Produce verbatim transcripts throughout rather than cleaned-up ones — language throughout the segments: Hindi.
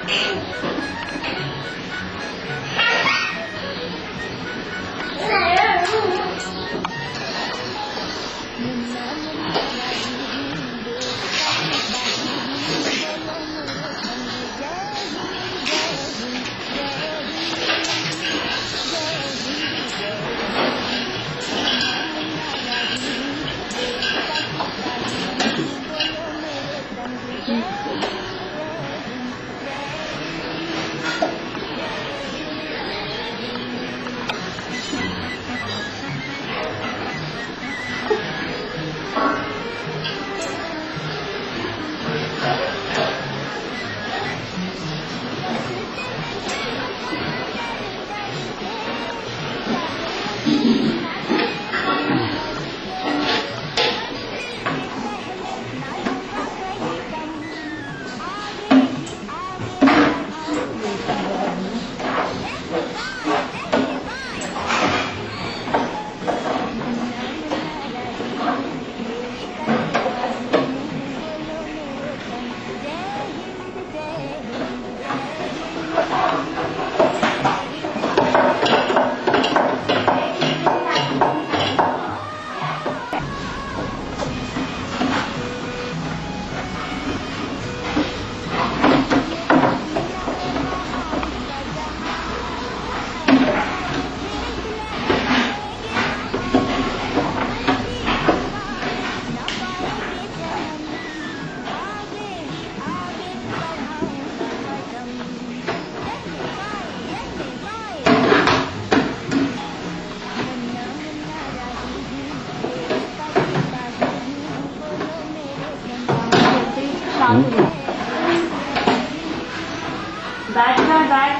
बैठना बैठ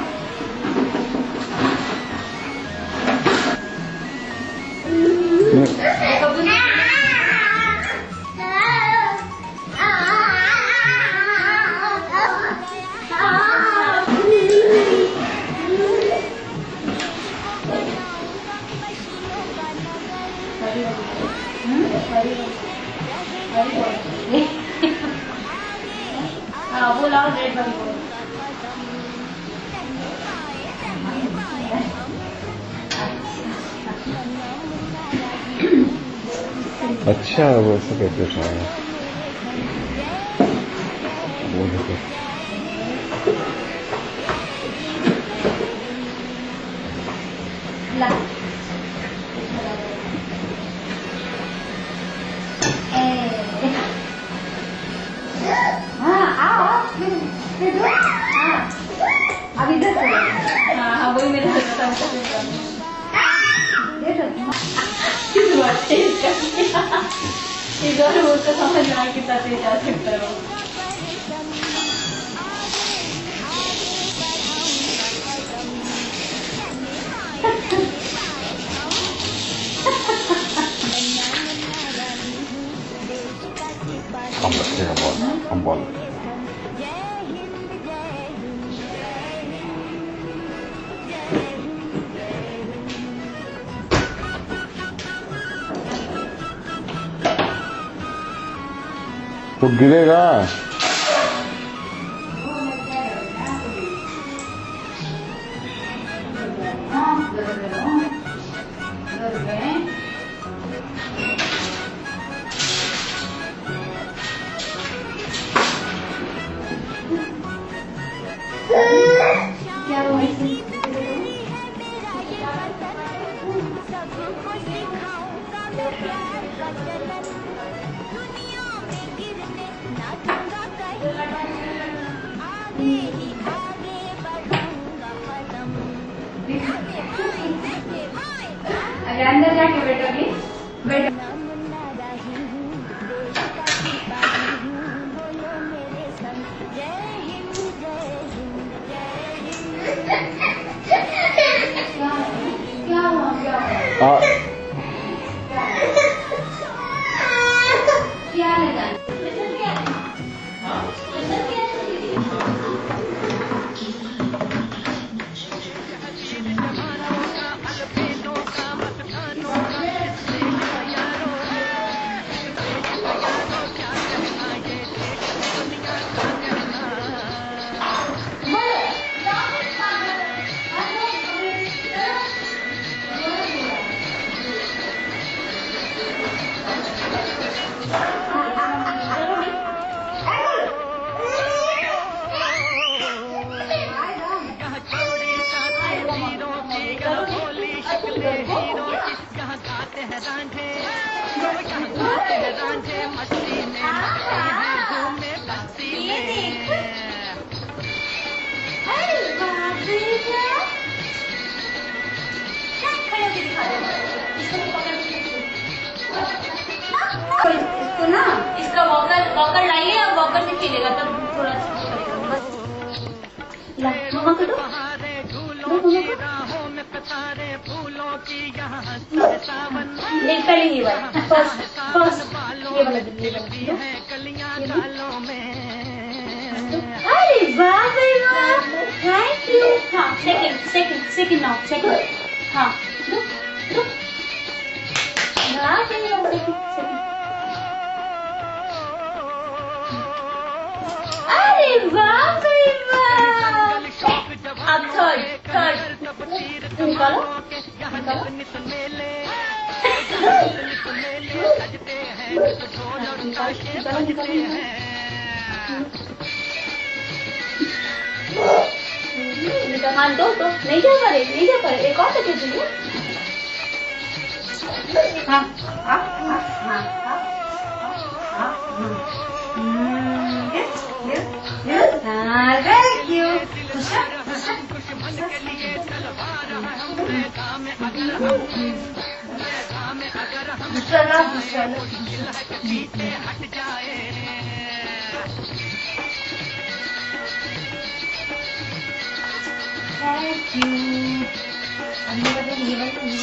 हाँ वो लाओ रेड वाली बोलो। अच्छा वो ऐसा कहते थे वो अब इधर हाँ हाँ वही मेरे इधर उसका समझ ना कितना तेज जा सकता है हम रखेगा बॉल हम बॉल वो गिरेगा। क्या हुआ अगर अंदर जाके बैठोगी बैठो क्या हुआ क्या हुआ क्या लगा ये देख, अरे बाप रे बाप। खड़े होके दिखा दो, इसको पकड़ के इसको ना, इसका वॉकर वॉकर लाइए और वॉकर से खेलेगा तब थोड़ा सा करेगा बस। ला मम्मा को दो, दो मम्मा को। एक पहले ये वाला फर्स्ट फर्स्ट ये वाला दो, ये वाला दो। अरे वाह भाई वाह, थैंक यू। हाँ second second second now second. हाँ दो दो वाह भाई वाह, सेकंड सेकंड। अरे वाह भाई वाह। अब थर्ड थर्ड निकालो निकालो। निकालो निकालो निकालो। हाँ दो दो, नहीं जा पा रहे नहीं जा पा रहे, एक और लेके चलिए। हाँ हाँ हाँ हाँ हाँ हाँ थैंक यू। दूसरा दूसरा दूसरा ना दूसरा ना थैंक यू। हमने बता ये वाला ये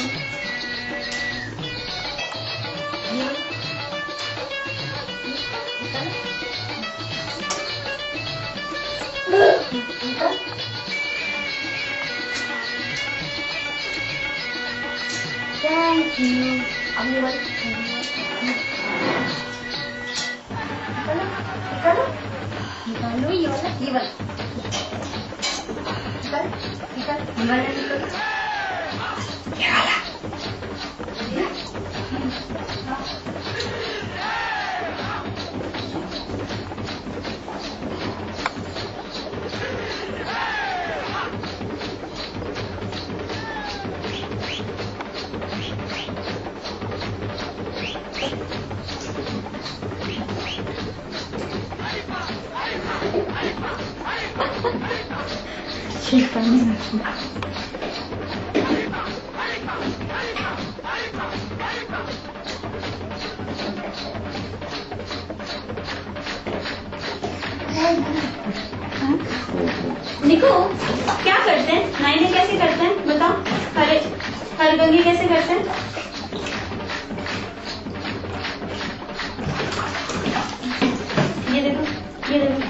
थैंक यू। हमने बता निकालो निकालो निकालो ये वाला ये वाला निकाल निकाल ये वाला निकालो ये वाला। ठीक है निको क्या करते हैं, नाइने कैसे करते हैं बताओ, हरे हरगंगी कैसे करते हैं। ये देखो ये देखो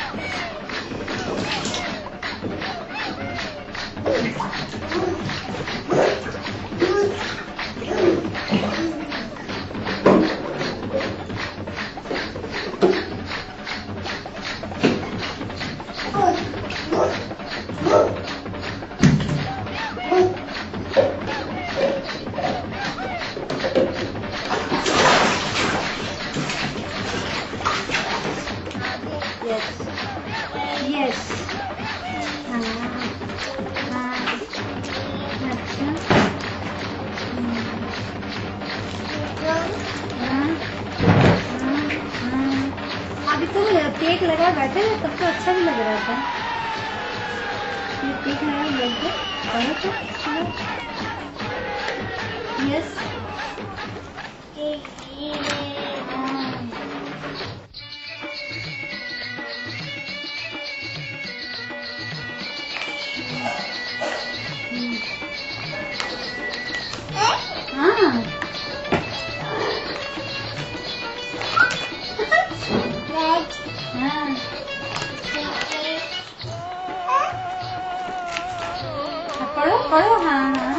Yes. Yes. हाँ हाँ अच्छा हाँ हाँ। अभी तो टेक लगा बैठे हैं तब तो अच्छा भी लग रहा था। ये टेक लगा बैठे और तो यस हाँ हाँ पढ़ो पढ़ो हाँ हाँ